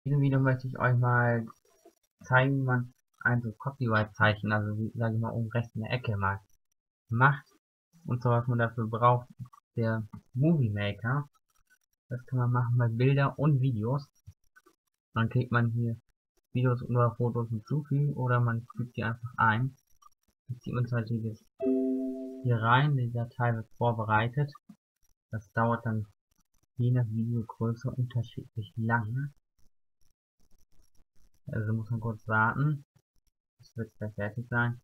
diesem Video möchte ich euch mal zeigen, wie man ein so Copyright-Zeichen, also wie, sage ich mal, oben rechts in der Ecke mal macht. Und so was man dafür braucht, der Movie Maker. Das kann man machen bei Bilder und Videos. Dann klickt man hier Videos oder Fotos hinzufügen oder man fügt die einfach ein. Jetzt zieht man zum Beispiel das hier rein, die Datei wird vorbereitet. Das dauert dann je nach Videogröße unterschiedlich lange. Also muss man kurz warten. Das wird gleich fertig sein.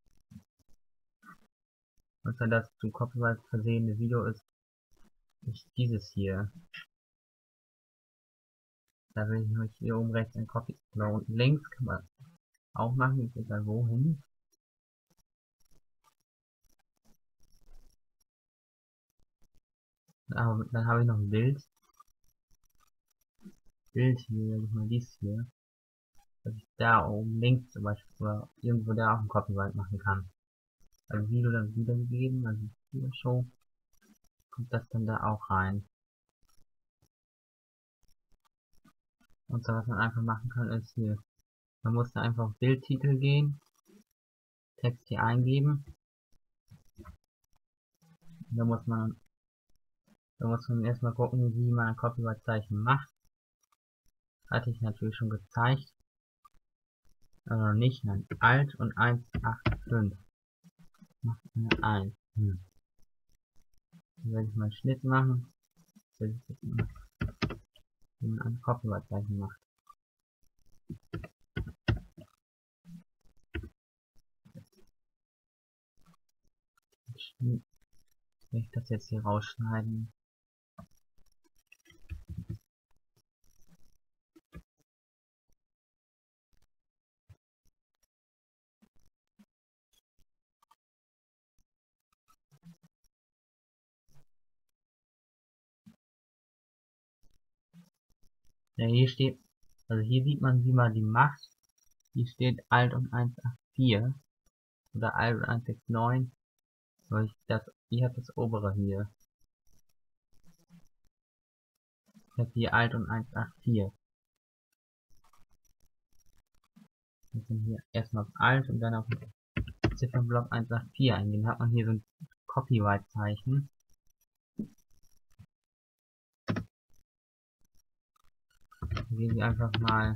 Und dann das zum Copyright versehene Video ist dieses hier. Da will ich nur hier oben rechts ein Copy oder unten links kann man auch machen. Ich will dann wohin. Aber dann habe ich noch ein Bild. Bild hier, sag ich mal dies hier. Dass ich da oben links zum Beispiel oder irgendwo da auch ein Copyright machen kann. Also Video dann wiedergegeben, also hier Show, kommt das dann da auch rein. Und so was man einfach machen kann ist hier, man muss da einfach auf Bildtitel gehen, Text hier eingeben. Da muss man erstmal gucken, wie man ein Copyright-Zeichen macht. Hatte ich natürlich schon gezeigt. Also nicht, nein, Alt und 185. Macht eine 1. Dann werde ich mal einen Schnitt machen. Wie man ein Copyright-Zeichen macht. Schnitt. Will ich das jetzt hier rausschneiden? Ja, hier steht, also hier sieht man, wie man die macht. Hier steht Alt und 184 oder Alt und 169. Aber ich habe das obere hier. Ich habe hier Alt und 184. Wir sind hier erstmal auf Alt und dann auf Ziffernblock 184 eingehen. Dann hat man hier so ein Copyright-Zeichen. Gehen wir einfach mal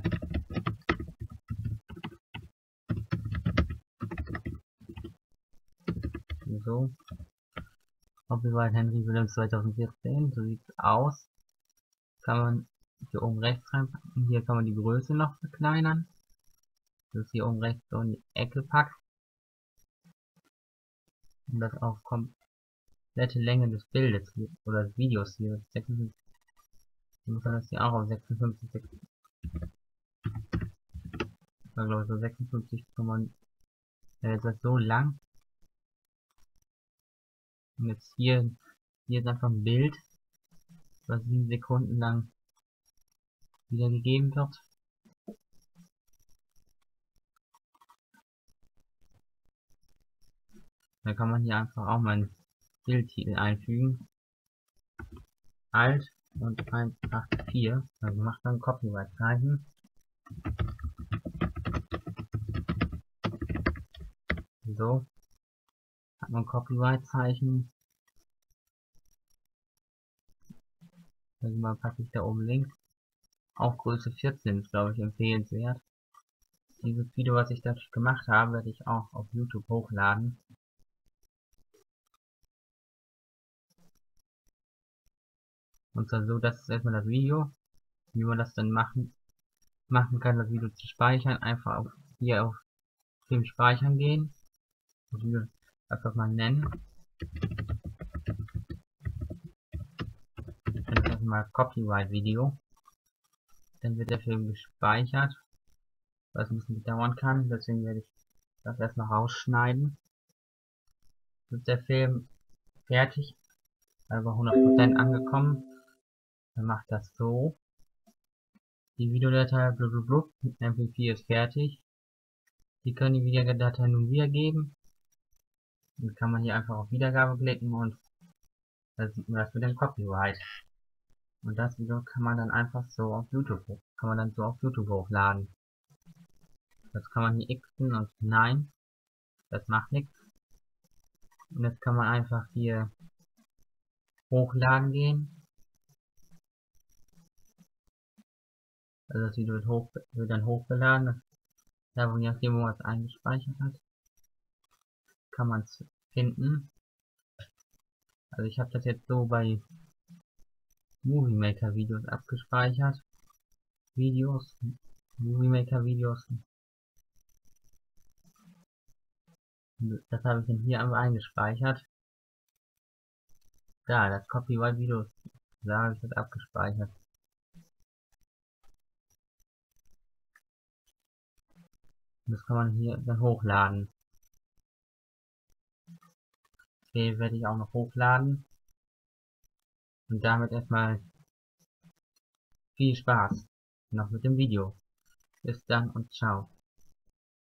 so. Copyright Henry Williams 2014, so sieht es aus. Kann man hier oben rechts reinpacken. Hier kann man die Größe noch verkleinern. Das ist hier oben rechts so in die Ecke packt. Und das auf komplette Länge des Bildes hier, oder des Videos hier. 56, dann muss man das hier auch auf 56, war glaube ich so 56, ist das so lang. Und jetzt hier ist einfach ein Bild, was 7 Sekunden lang wiedergegeben wird. Da kann man hier einfach auch mal einen Bildtitel einfügen. Alt und 184. Also macht dann Copyright-Zeichen. So. Hat man Copyright-Zeichen. Also mal packe ich da oben links. Auch Größe 14 ist glaube ich empfehlenswert. Dieses Video, was ich da gemacht habe, werde ich auch auf YouTube hochladen. Und zwar so, das ist erstmal das Video. Wie man das dann machen kann, das Video zu speichern. Einfach hier auf Film speichern gehen. Das Video einfach mal nennen. Dann ist mal Copyright Video. Dann wird der Film gespeichert. Was ein bisschen dauern kann. Deswegen werde ich das erstmal rausschneiden. Ist der Film fertig, also 100% angekommen. Dann macht das so. Die Videodatei blub mit MP4 ist fertig. Sie können die Videodatei nun wiedergeben. Dann kann man hier einfach auf Wiedergabe klicken und da sieht man das mit dem Copyright. Und das Video kann man dann einfach so auf YouTube kann man dann so auf YouTube hochladen. Das kann man hier xen und nein, das macht nichts. Und jetzt kann man einfach hier hochladen gehen. Also das Video wird dann hochgeladen. Da wo je nachdem, wo man es eingespeichert hat, kann man es finden. Also ich habe das jetzt so bei Movie Maker Videos abgespeichert. Movie Maker Videos. Das habe ich dann hier einfach eingespeichert. Da, das Copyright Video, da habe ich das abgespeichert. Das kann man hier dann hochladen. Hier werde ich auch noch hochladen. Und damit erstmal viel Spaß noch mit dem Video. Bis dann und ciao.